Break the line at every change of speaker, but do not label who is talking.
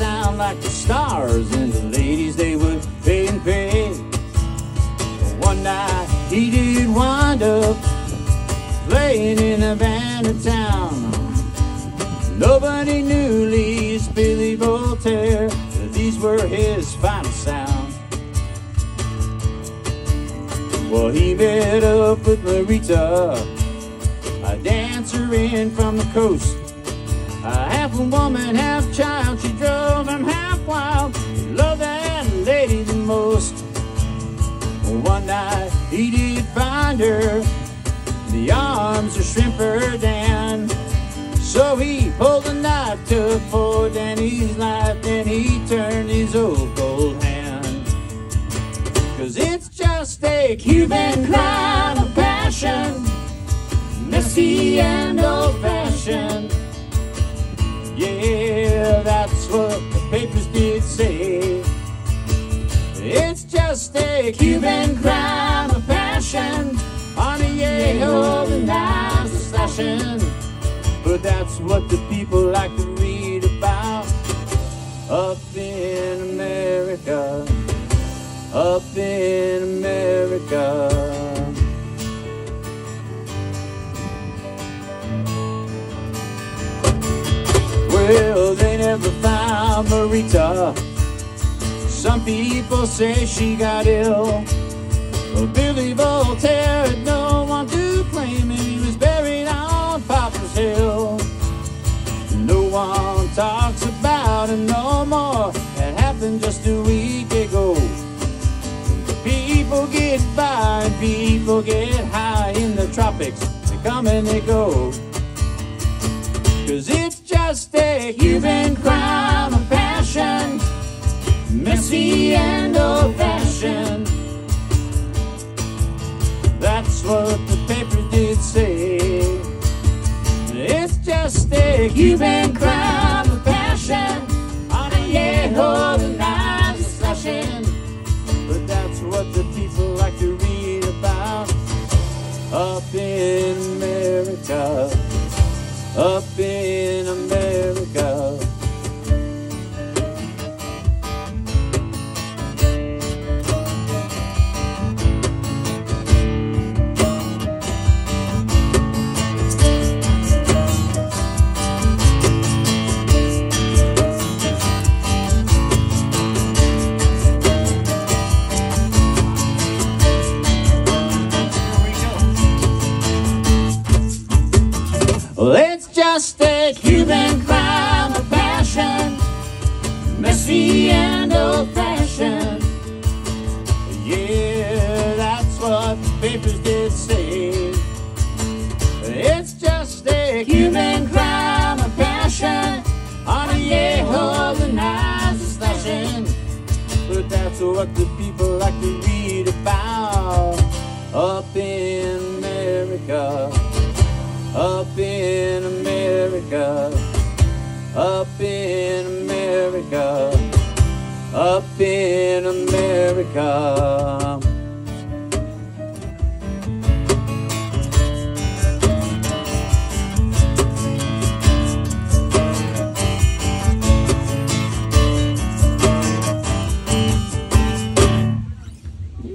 sound like the stars, and the ladies, they would pay and pay. One night he did wind up playing in a band in town. Nobody knew, least Billy Voltaire, that these were his final sounds. Well, he met up with Marita, a dancer in from the coast. Half a woman, half child, she drove him half wild. He loved that lady the most. One night he did find her in the arms of Shrimper Dan. So he pulled the knife, took poor Danny's life, then he turned his old cold hand. 'Cause it's just a Cuban crime of passion, messy and old-fashioned. Yeah, that's what the papers did say. It's just a Cuban crime of passion, on a yayo, the knives are slashing. But that's what the people like to read about up in America, up in America. Well, they never found Marita. Some people say she got ill. But Billy Voltaire had no one to claim him. He was buried on Poplar's Hill. No one talks about him no more. That happened just a week ago. People get by and people get high in the tropics. They come and they go. 'Cause it's just a Cuban crime of passion, messy and old-fashioned. That's what the paper did say. It's just a Cuban crime of passion, on a yayo, the knives are slashing. But that's what the people like to read about up in America, up in America. Well, it's just a Cuban crime of passion, messy and old-fashioned. Yeah, that's what the papers did say. It's just a Cuban crime of passion, on a yayo, the knives are slashing. But that's what the people like to read about up in America, up in America, up in America, up in America.